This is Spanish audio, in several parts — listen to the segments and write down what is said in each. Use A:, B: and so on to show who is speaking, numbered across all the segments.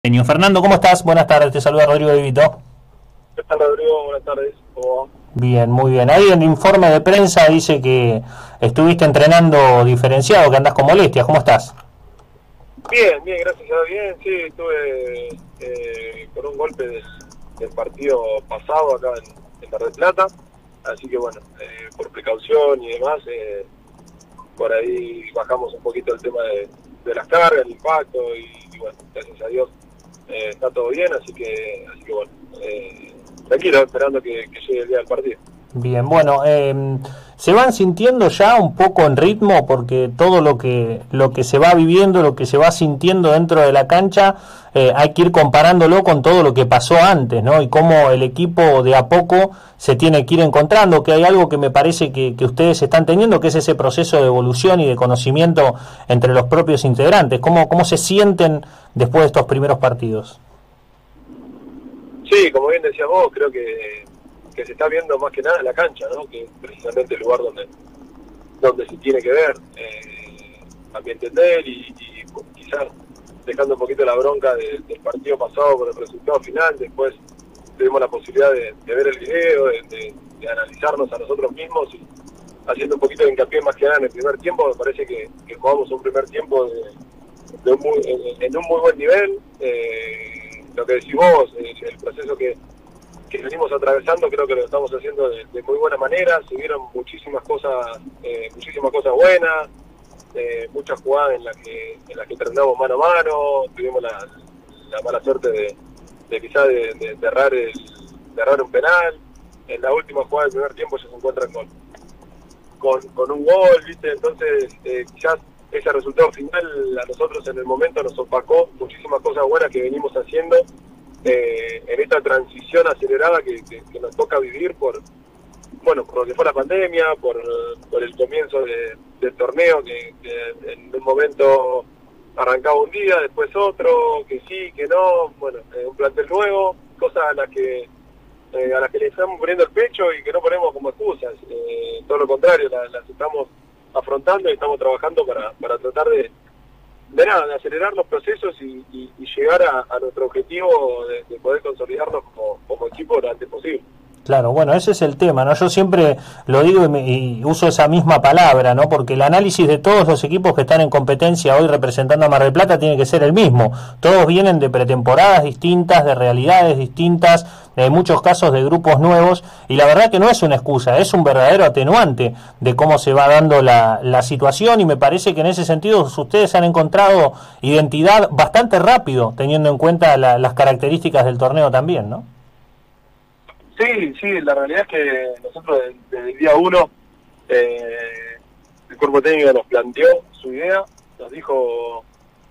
A: Fernando, ¿cómo estás? Buenas tardes, te saluda Rodrigo de Vito.
B: ¿Qué tal, Rodrigo? Buenas tardes. ¿Cómo va?
A: Bien, muy bien. Ahí en el informe de prensa dice que estuviste entrenando diferenciado, que andás con molestias. ¿Cómo estás?
B: Bien, bien, gracias a Dios. Bien, sí, estuve con un golpe del partido pasado acá en Mar del Plata. Así que bueno, por precaución y demás, por ahí bajamos un poquito el tema de las cargas, el impacto y bueno, gracias a Dios está todo bien, así que bueno, tranquilo, esperando que llegue el día del partido.
A: Bien, bueno, se van sintiendo ya un poco en ritmo porque todo lo que se va viviendo, lo que se va sintiendo dentro de la cancha, hay que ir comparándolo con todo lo que pasó antes, ¿no? Y cómo el equipo de a poco se tiene que ir encontrando, que hay algo que me parece que ustedes están teniendo, que es ese proceso de evolución y de conocimiento entre los propios integrantes. ¿Cómo se sienten después de estos primeros partidos?
B: Sí, como bien decías vos, creo que se está viendo más que nada en la cancha, ¿no? Que es precisamente el lugar donde se tiene que ver, a mi entender, y quizás dejando un poquito la bronca del partido pasado por el resultado final. Después tuvimos la posibilidad de ver el video, de analizarnos a nosotros mismos y haciendo un poquito de hincapié más que nada en el primer tiempo. Me parece que jugamos un primer tiempo en un muy buen nivel. Lo que decís vos, el proceso que venimos atravesando, creo que lo estamos haciendo de muy buena manera. Se vieron muchísimas cosas buenas, muchas jugadas en las que terminamos mano a mano. Tuvimos la mala suerte de quizás de errar un penal. En la última jugada del primer tiempo ya se encuentran con un gol, ¿viste? Entonces, quizás ese resultado final a nosotros en el momento nos opacó muchísimas cosas buenas que venimos haciendo en esta transición acelerada que nos toca vivir por lo que fue la pandemia, por el comienzo del torneo, que en un momento arrancaba un día, después otro, que sí, que no, bueno, un plantel nuevo, cosas a las que le estamos poniendo el pecho y que no ponemos como excusas. Todo lo contrario, las estamos afrontando y estamos trabajando para tratar de acelerar los procesos y llegar a nuestro objetivo de poder consolidarnos como equipo lo antes posible.
A: Claro, bueno, ese es el tema, ¿no? Yo siempre lo digo y uso esa misma palabra, ¿no? Porque el análisis de todos los equipos que están en competencia hoy representando a Mar del Plata tiene que ser el mismo. Todos vienen de pretemporadas distintas, de realidades distintas, en muchos casos de grupos nuevos, y la verdad que no es una excusa, es un verdadero atenuante de cómo se va dando la situación, y me parece que en ese sentido ustedes han encontrado identidad bastante rápido, teniendo en cuenta las características del torneo también, ¿no?
B: Sí, sí, la realidad es que nosotros desde el día uno, el cuerpo técnico nos planteó su idea, nos dijo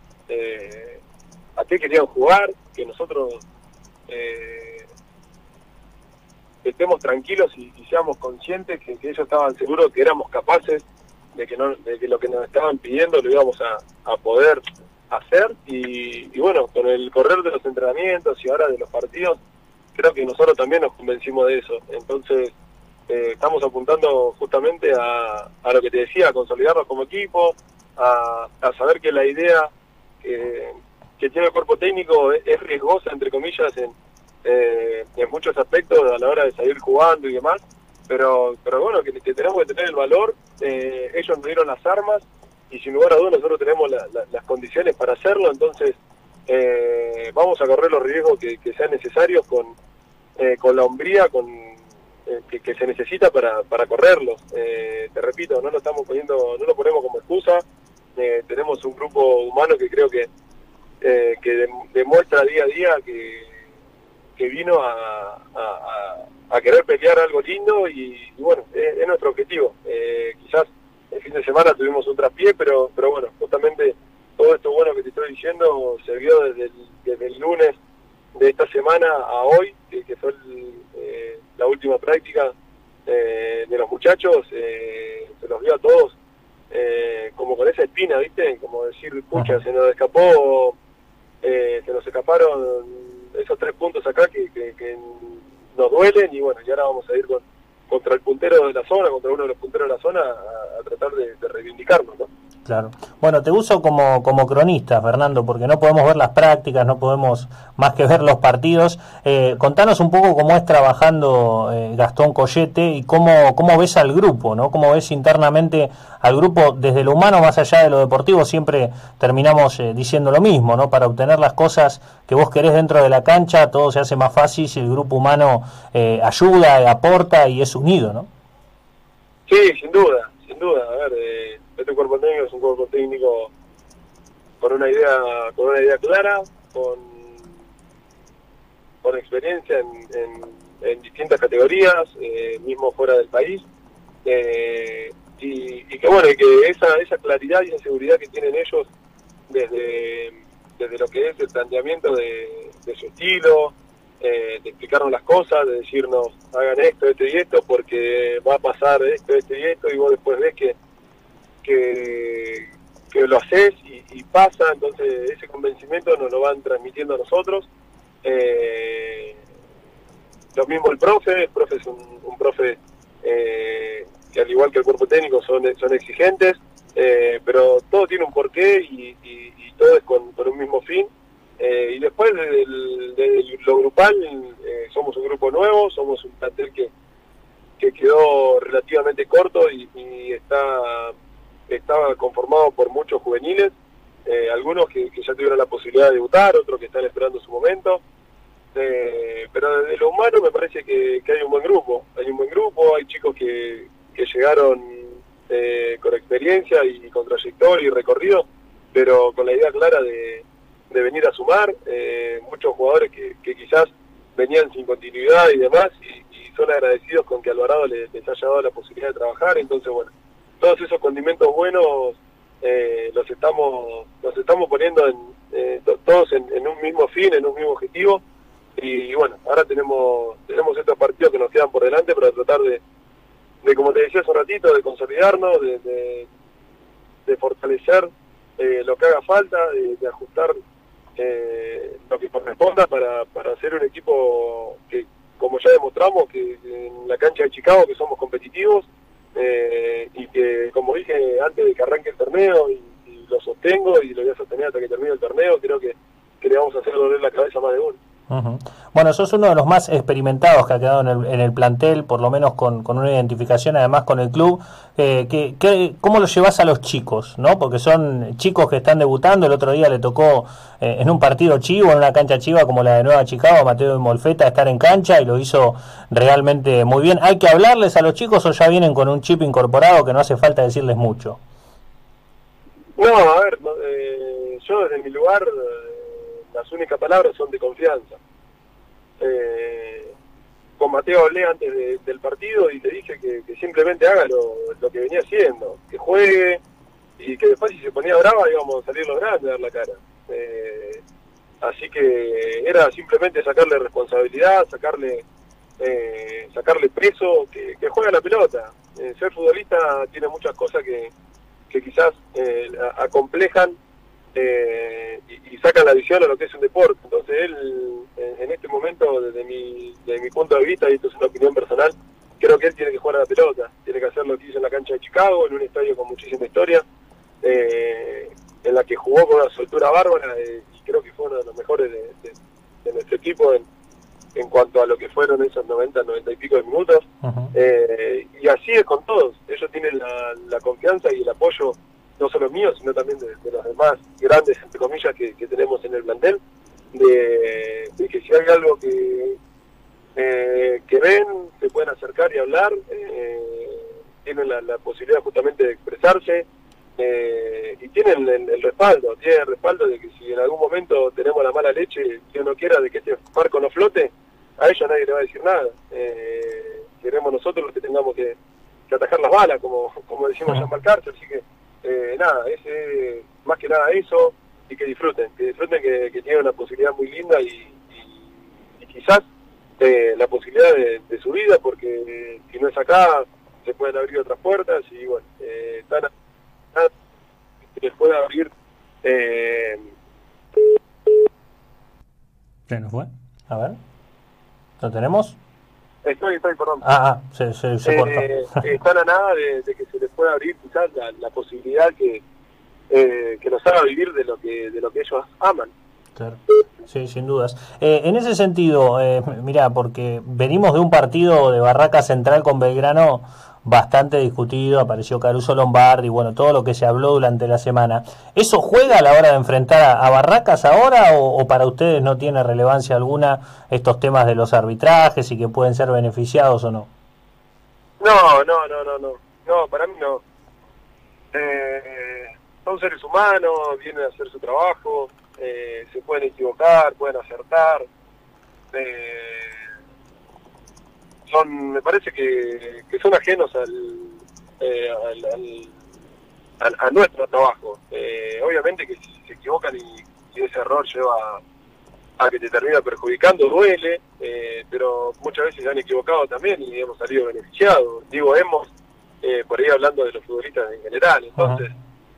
B: a qué querían jugar, que nosotros eh, estemos tranquilos y seamos conscientes que ellos estaban seguros que éramos capaces de que lo que nos estaban pidiendo lo íbamos a poder hacer. Y bueno, con el correr de los entrenamientos y ahora de los partidos, creo que nosotros también nos convencimos de eso. Entonces, estamos apuntando justamente a lo que te decía, a consolidarnos como equipo, a saber que la idea que tiene el cuerpo técnico es riesgosa, entre comillas, en muchos aspectos a la hora de salir jugando y demás, pero bueno, que tenemos que tener el valor. Ellos nos dieron las armas y sin lugar a dudas nosotros tenemos las condiciones para hacerlo. Entonces, vamos a correr los riesgos que sean necesarios con la hombría que se necesita para correrlos. Te repito, no lo ponemos como excusa. Tenemos un grupo humano que creo que demuestra día a día que vino a querer pelear algo lindo y bueno, es nuestro objetivo. Quizás el fin de semana tuvimos un traspié, pero bueno, justamente todo esto bueno que te estoy diciendo se vio desde el lunes de esta semana a hoy, que fue la última práctica de los muchachos. Se los vio a todos como con esa espina, ¿viste? Como decir, pucha, se nos escaparon esos 3 puntos acá que nos duelen y bueno, y ahora vamos a ir contra el puntero de la zona, contra uno de los punteros de la zona, a tratar de reivindicarnos, ¿no?
A: Claro. Bueno, te uso como cronista, Fernando, porque no podemos ver las prácticas, no podemos más que ver los partidos. Contanos un poco cómo es trabajando Gastón Collete y cómo ves al grupo, ¿no? Cómo ves internamente al grupo desde lo humano, más allá de lo deportivo. Siempre terminamos diciendo lo mismo, ¿no? Para obtener las cosas que vos querés dentro de la cancha, todo se hace más fácil si el grupo humano ayuda, aporta y es unido, ¿no?
B: Sí, sin duda, sin duda. A ver, este cuerpo técnico es un cuerpo técnico con una idea clara, con experiencia en distintas categorías, mismo fuera del país, y que bueno, y que esa claridad y esa seguridad que tienen ellos desde lo que es el planteamiento de su estilo, de explicarnos las cosas, de decirnos hagan esto, esto y esto, porque va a pasar esto, esto y esto, y vos después ves que lo haces y pasa. Entonces ese convencimiento nos lo van transmitiendo a nosotros. Lo mismo el profe es un profe que al igual que el cuerpo técnico son exigentes, pero todo tiene un porqué y todo es con un mismo fin. Y después de lo grupal, somos un grupo nuevo, somos un plantel que quedó relativamente corto y estaba conformado por muchos juveniles, algunos que ya tuvieron la posibilidad de debutar, otros que están esperando su momento, pero desde lo humano me parece que hay un buen grupo, hay chicos que llegaron con experiencia y con trayectoria y recorrido, pero con la idea clara de venir a sumar, muchos jugadores que quizás venían sin continuidad y demás, y son agradecidos con que Alvarado les haya dado la posibilidad de trabajar. Entonces bueno, todos esos condimentos buenos los estamos poniendo todos en un mismo fin, en un mismo objetivo, y bueno, ahora tenemos estos partidos que nos quedan por delante para tratar de como te decía hace un ratito, de consolidarnos, de fortalecer lo que haga falta, de ajustar lo que corresponda para hacer un equipo que, como ya demostramos, que en la cancha de Chicago, que somos competitivos, y que, como dije antes de que arranque el torneo, y lo sostengo y lo voy a sostener hasta que termine el torneo, creo que le vamos a hacer doler la cabeza a más de uno.
A: Uh-huh. Bueno, sos uno de los más experimentados que ha quedado en el plantel, por lo menos con una identificación además con el club. ¿Cómo lo llevas a los chicos, no? Porque son chicos que están debutando. El otro día le tocó en un partido chivo, en una cancha chiva como la de Nueva Chicago, a Mateo de Molfetta estar en cancha y lo hizo realmente muy bien. ¿Hay que hablarles a los chicos o ya vienen con un chip incorporado que no hace falta decirles mucho?
B: No, a ver, yo desde mi lugar, las únicas palabras son de confianza. Con Mateo hablé antes del partido y le dije que simplemente haga lo que venía haciendo, que juegue, y que después si se ponía brava íbamos a salir los grandes a dar la cara. Así que era simplemente sacarle responsabilidad, sacarle peso, que juegue a la pelota. Ser futbolista tiene muchas cosas que quizás acomplejan y sacan la visión a lo que es un deporte. Entonces él, en este momento, desde mi punto de vista, y esto es una opinión personal, creo que él tiene que jugar a la pelota, tiene que hacer lo que hizo en la cancha de Chicago, en un estadio con muchísima historia, en la que jugó con una soltura bárbara, y creo que fue uno de los mejores de nuestro equipo en cuanto a lo que fueron esos 90 y pico de minutos. Uh-huh. Y así es con todos, ellos tienen la confianza y el apoyo, no solo mío, sino también de los demás grandes, entre comillas, que tenemos en el plantel, de que si hay algo que ven, se pueden acercar y hablar, tienen la posibilidad justamente de expresarse, y tienen el respaldo de que si en algún momento tenemos la mala leche, Dios no quiera, de que este barco no flote, a ellos nadie le va a decir nada. Queremos nosotros los que tengamos que atajar las balas, como decimos allá en Valcarce. Así que nada, más que nada eso, y que disfruten que tienen una posibilidad muy linda y quizás la posibilidad de su vida, porque si no es acá se pueden abrir otras puertas, y bueno, les puede abrir.
A: ¿Se nos fue? A ver, ¿lo tenemos?
B: Perdón.
A: Se cortó.
B: Están a nada de que se les pueda abrir quizás la posibilidad que los haga vivir de lo que ellos aman.
A: Claro. Sí, sin dudas. En ese sentido, mirá, porque venimos de un partido de Barraca Central con Belgrano bastante discutido, apareció Caruso Lombardi, bueno, todo lo que se habló durante la semana. ¿Eso juega a la hora de enfrentar a Barracas ahora o para ustedes no tiene relevancia alguna estos temas de los arbitrajes y que pueden ser beneficiados o no?
B: No, para mí no. Son seres humanos, vienen a hacer su trabajo, se pueden equivocar, pueden acertar. Me parece que son ajenos a nuestro trabajo. Obviamente que si se equivocan y ese error lleva a que te termina perjudicando, duele, pero muchas veces se han equivocado también y hemos salido beneficiados. Digo, por ahí hablando de los futbolistas en general. Entonces,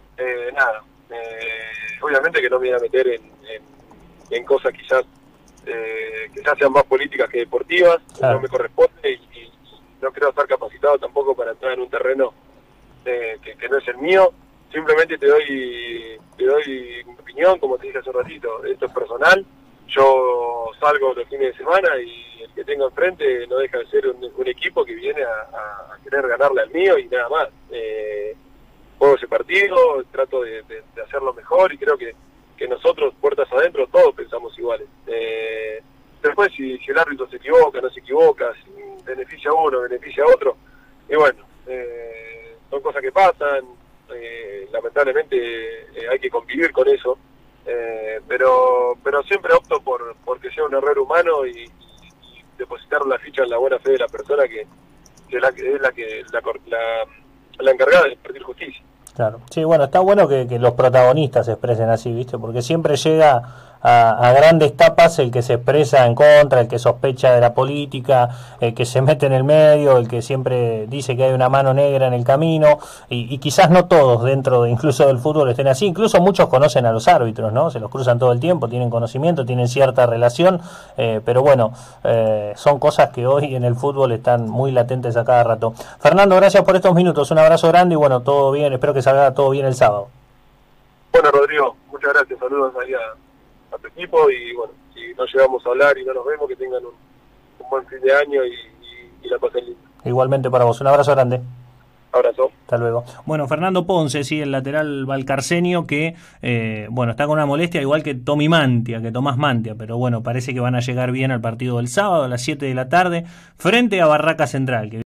B: obviamente que no me voy a meter en cosas quizás sean más políticas que deportivas, claro. No me corresponde y no creo estar capacitado tampoco para entrar en un terreno que no es el mío. Simplemente te doy mi opinión, como te dije hace un ratito. Esto es personal. Yo salgo los fines de semana y el que tengo enfrente no deja de ser un equipo que viene a querer ganarle al mío y nada más. Juego ese partido, trato de hacerlo mejor y creo que nosotros, puertas adentro, todos pensamos iguales. Después, si el árbitro se equivoca, no se equivoca, si beneficia a uno, beneficia a otro, y bueno, son cosas que pasan, lamentablemente hay que convivir con eso, pero siempre opto porque sea un error humano y depositar la ficha en la buena fe de la persona que es la encargada de impartir justicia.
A: Claro, sí, bueno, está bueno que los protagonistas se expresen así, ¿viste? Porque siempre llega a grandes tapas el que se expresa en contra, el que sospecha de la política, el que se mete en el medio, el que siempre dice que hay una mano negra en el camino, y quizás no todos dentro incluso del fútbol estén así, incluso muchos conocen a los árbitros, ¿no? Se los cruzan todo el tiempo, tienen conocimiento, tienen cierta relación, pero bueno, son cosas que hoy en el fútbol están muy latentes a cada rato. Fernando, gracias por estos minutos, un abrazo grande y bueno, todo bien, espero que salga todo bien el sábado.
B: Bueno, Rodrigo, muchas gracias, saludos ahí a tu equipo y bueno, si no llegamos a hablar y no nos vemos, que tengan un buen fin de año y la pasen linda.
A: Igualmente para vos, un abrazo grande.
B: Abrazo.
A: Hasta luego. Bueno, Fernando Ponce, sí, el lateral valcarceño que, bueno, está con una molestia igual que Tomás Mantia, pero bueno, parece que van a llegar bien al partido del sábado a las 7 de la tarde frente a Barraca Central, que